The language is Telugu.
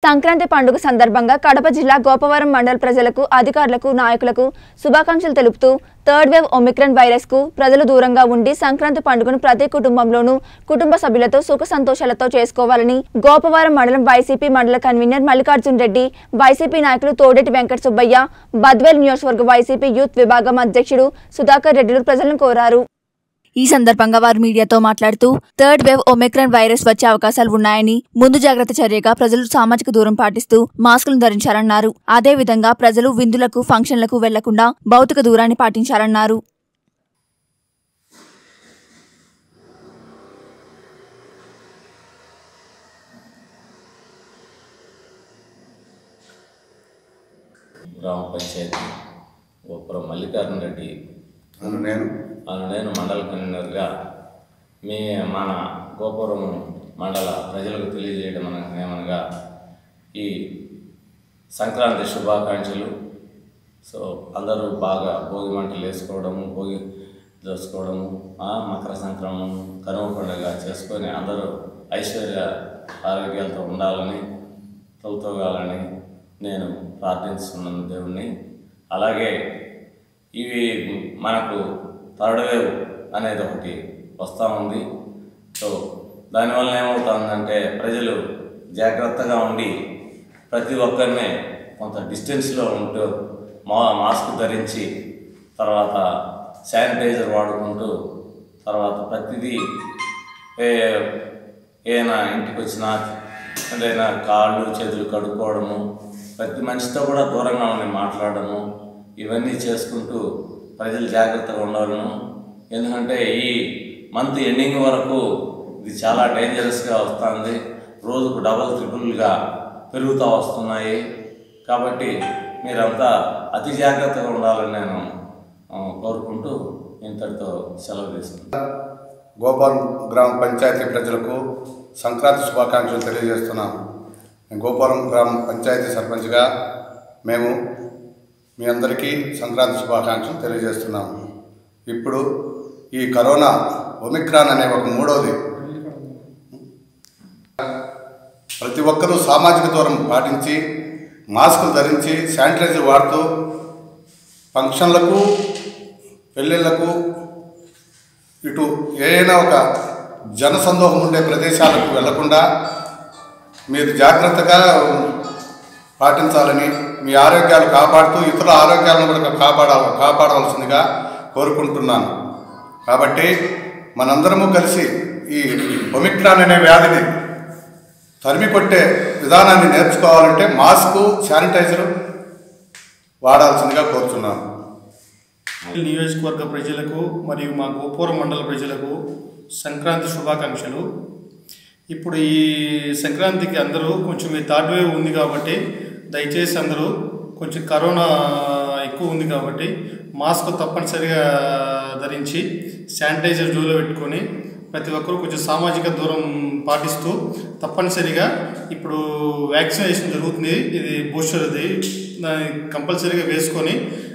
సంక్రాంతి పండుగ సందర్భంగా కడప జిల్లా గోపవరం మండల ప్రజలకు అధికారులకు నాయకులకు శుభాకాంక్షలు తెలుపుతూ థర్డ్ వేవ్ ఒమిక్రాన్ వైరస్ కు ప్రజలు దూరంగా ఉండి సంక్రాంతి పండుగను ప్రతి కుటుంబంలోనూ కుటుంబ సభ్యులతో సుఖ సంతోషాలతో చేసుకోవాలని గోపవరం మండలం వైసీపీ మండల కన్వీనర్ మల్లికార్జున్ రెడ్డి, వైసీపీ నాయకులు తోడేటి వెంకట సుబ్బయ్య, బద్వేల్ నియోజకవర్గ వైసీపీ యూత్ విభాగం అధ్యక్షుడు సుధాకర్ రెడ్డిలు ప్రజలను కోరారు. ఈ సందర్భంగా వారు మీడియాతో మాట్లాడుతూ థర్డ్ వేవ్ ఒమిక్రాన్ వైరస్ వచ్చే అవకాశాలు ఉన్నాయని ముందు జాగ్రత్త చర్యగా ప్రజలు సామాజిక దూరం పాటిస్తూ మాస్కులను ధరించాలన్నారు. అదేవిధంగా ప్రజలు విందులకు, ఫంక్షన్లకు వెళ్లకుండా భౌతిక దూరాన్ని పాటించాలన్నారు. గ్రామ పంచాయతీ గోపురం మల్లికార్జున రెడ్డి నేను మండల కన్వీనర్గా మన గోపురం మండల ప్రజలకు తెలియజేయడం ఏమనగా ఈ సంక్రాంతి శుభాకాంక్షలు. సో అందరూ బాగా భోగి మంటలు వేసుకోవడము, భోగి దోసుకోవడము, మకర సంక్రమణం, కనుమ పండుగ చేసుకొని అందరూ ఐశ్వర్య ఆరోగ్యాలతో ఉండాలని, తొలతోగాలని నేను ప్రార్థిస్తున్నాను దేవుణ్ణి. అలాగే ఇవి మనకు థర్డ్ వేవ్ అనేది ఒకటి వస్తూ ఉంది. సో దానివల్ల ఏమవుతుందంటే ప్రజలు జాగ్రత్తగా ఉండి ప్రతి ఒక్కరిని కొంత డిస్టెన్స్లో ఉంటూ మాస్క్ ధరించి, తర్వాత శానిటైజర్ వాడుకుంటూ, తర్వాత ప్రతిదీ ఏదైనా ఇంటికి వచ్చినా ఏదైనా కాళ్ళు చేతులు కడుక్కోవడము, ప్రతి మనిషితో కూడా దూరంగా ఉండి మాట్లాడము, ఇవన్నీ చేసుకుంటూ ప్రజలు జాగ్రత్తగా ఉండవలను. ఎందుకంటే ఈ మంత్ ఎండింగ్ వరకు ఇది చాలా డేంజరస్గా వస్తుంది. రోజుకు డబల్ ట్రిపుల్గా పెరుగుతూ వస్తున్నాయి. కాబట్టి మీరంతా అతి జాగ్రత్తగా ఉండాలని నేను కోరుకుంటూ ఇంతటితో సెలవు తీసుకుంటాను. గోపాల్ గ్రామ పంచాయతీ ప్రజలకు సంక్రాంతి శుభాకాంక్షలు తెలియజేస్తున్నాను. గోపాలం గ్రామ పంచాయతీ సర్పంచ్గా మేము మీ అందరికీ సంక్రాంతి శుభాకాంక్షలు తెలియజేస్తున్నాము. ఇప్పుడు ఈ కరోనా ఒమిక్రాన్ అనే ఒక మూడవది, ప్రతి ఒక్కరూ సామాజిక దూరం పాటించి మాస్కులు ధరించి శానిటైజర్ వాడుతూ ఫంక్షన్లకు, పెళ్ళిళ్ళకు, ఇటు ఏదైనా ఒక జనసందోహం ఉండే ప్రదేశాలకు వెళ్లకుండా మీరు జాగ్రత్తగా పాటించాలని, మీ ఆరోగ్యాలు కాపాడుతూ ఇతరుల ఆరోగ్యాలను కూడా కాపాడవలసిందిగా కోరుకుంటున్నాను. కాబట్టి మనందరము కలిసి ఈ ఒమిక్రాన్ అనే వ్యాధిని తరిమి కొట్టే విధానాన్ని నేర్చుకోవాలంటే మాస్కు, శానిటైజరు వాడాల్సిందిగా కోరుతున్నాను. నియోజకవర్గ ప్రజలకు మరియు మా గోపురం మండల ప్రజలకు సంక్రాంతి శుభాకాంక్షలు. ఇప్పుడు ఈ సంక్రాంతికి అందరూ కొంచెం థర్డ్ వేవ్ ఉంది కాబట్టి దయచేసి అందరూ కొంచెం కరోనా ఎక్కువ ఉంది కాబట్టి మాస్క్ తప్పనిసరిగా ధరించి శానిటైజర్ జోలో పెట్టుకొని ప్రతి ఒక్కరూ కొంచెం సామాజిక దూరం పాటిస్తూ తప్పనిసరిగా ఇప్పుడు వ్యాక్సినేషన్ జరుగుతుంది, ఇది బూస్టర్ది, దాన్ని కంపల్సరీగా వేసుకొని